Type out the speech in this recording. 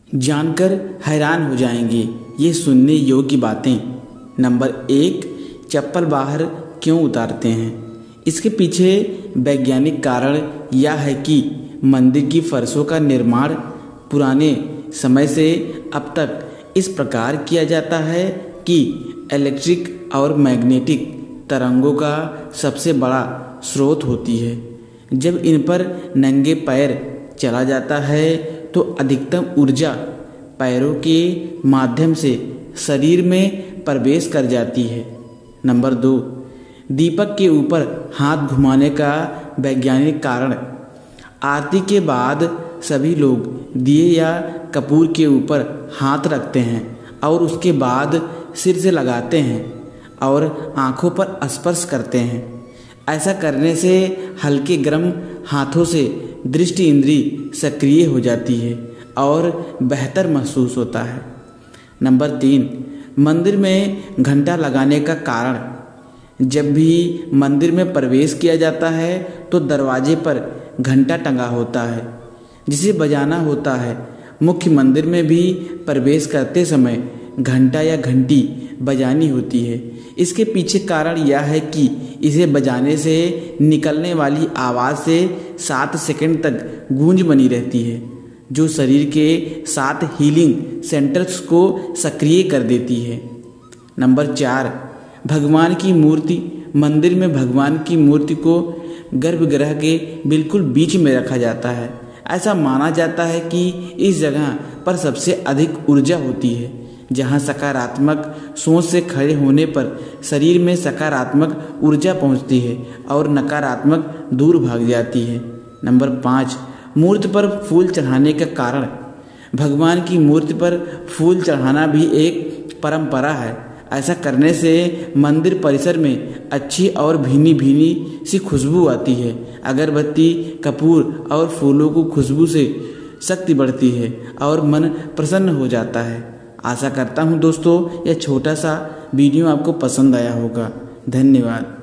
जानकर हैरान हो जाएंगे ये सुनने योग्य बातें। नंबर 1, चप्पल बाहर क्यों उतारते हैं? इसके पीछे वैज्ञानिक कारण यह है कि मंदिर की फर्शों का निर्माण पुराने समय से अब तक इस प्रकार किया जाता है कि इलेक्ट्रिक और मैग्नेटिक तरंगों का सबसे बड़ा स्रोत होती है। जब इन पर नंगे पैर चला जाता है तो अधिकतम ऊर्जा पैरों के माध्यम से शरीर में प्रवेश कर जाती है। नंबर 2, दीपक के ऊपर हाथ घुमाने का वैज्ञानिक कारण। आरती के बाद सभी लोग दिए या कपूर के ऊपर हाथ रखते हैं और उसके बाद सिर से लगाते हैं और आँखों पर स्पर्श करते हैं। ऐसा करने से हल्के गर्म हाथों से दृष्टि इंद्री सक्रिय हो जाती है और बेहतर महसूस होता है। नंबर 3, मंदिर में घंटा लगाने का कारण। जब भी मंदिर में प्रवेश किया जाता है तो दरवाजे पर घंटा टंगा होता है जिसे बजाना होता है। मुख्य मंदिर में भी प्रवेश करते समय घंटा या घंटी बजानी होती है। इसके पीछे कारण यह है कि इसे बजाने से निकलने वाली आवाज़ से 7 सेकंड तक गूंज बनी रहती है जो शरीर के 7 हीलिंग सेंटर्स को सक्रिय कर देती है। नंबर 4, भगवान की मूर्ति। मंदिर में भगवान की मूर्ति को गर्भगृह के बिल्कुल बीच में रखा जाता है। ऐसा माना जाता है कि इस जगह पर सबसे अधिक ऊर्जा होती है, जहां सकारात्मक सोच से खड़े होने पर शरीर में सकारात्मक ऊर्जा पहुंचती है और नकारात्मक दूर भाग जाती है। नंबर 5, मूर्ति पर फूल चढ़ाने का कारण। भगवान की मूर्ति पर फूल चढ़ाना भी एक परंपरा है। ऐसा करने से मंदिर परिसर में अच्छी और भीनी भीनी सी खुशबू आती है। अगरबत्ती, कपूर और फूलों की खुशबू से शक्ति बढ़ती है और मन प्रसन्न हो जाता है। आशा करता हूँ दोस्तों यह छोटा सा वीडियो आपको पसंद आया होगा। धन्यवाद।